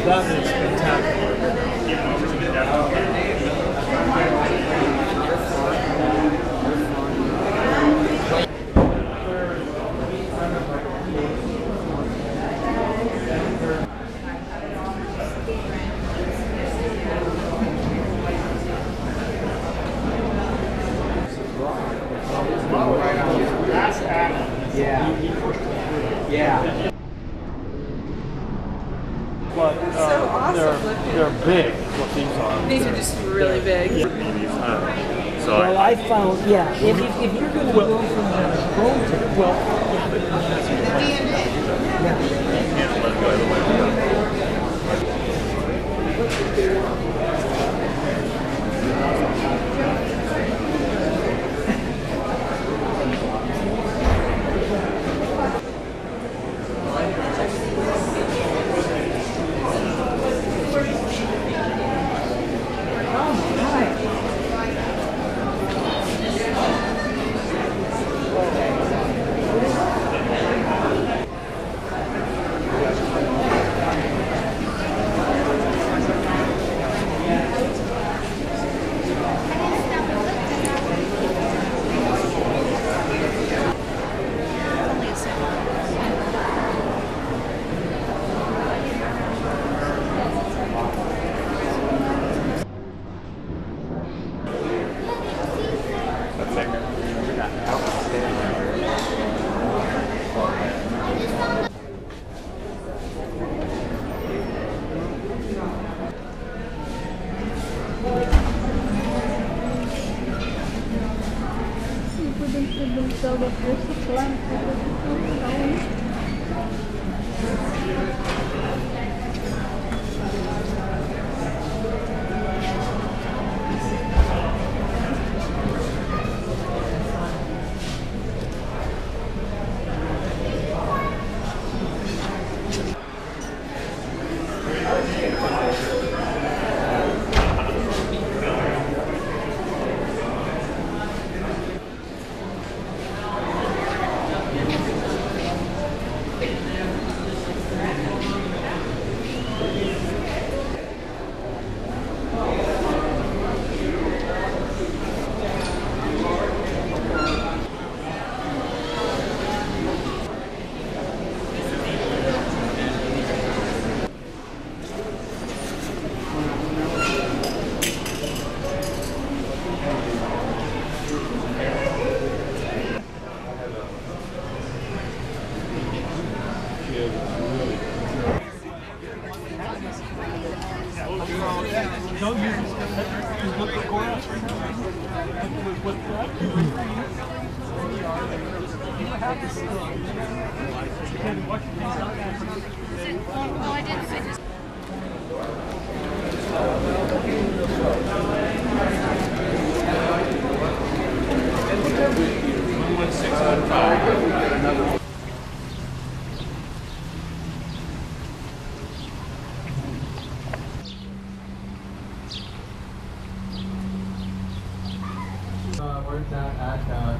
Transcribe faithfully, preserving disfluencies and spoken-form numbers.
That is spectacular. Yeah. Yeah. But uh, So awesome they're looking. they're big. What these are. These are just really big. Yeah. So Well, I, I found, yeah, if, if, if you're going to Well- go from the bone to the well, So the first plant don't use this. Just look at Cora. With that. Oh, I didn't. I just. one six one five. Uh, where's that at? Uh,